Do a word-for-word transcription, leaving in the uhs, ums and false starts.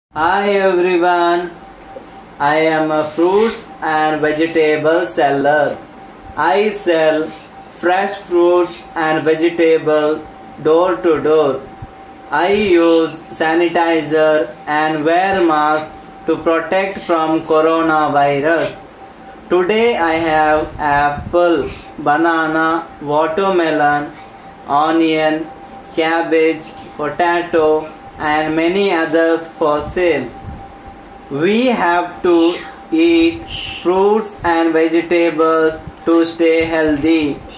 Hi everyone, I am a fruits and vegetable seller. I sell fresh fruits and vegetables door to door. I use sanitizer and wear mask to protect from coronavirus. Today I have apple, banana, watermelon, onion, cabbage, potato and many others for sale. We have to eat fruits and vegetables to stay healthy.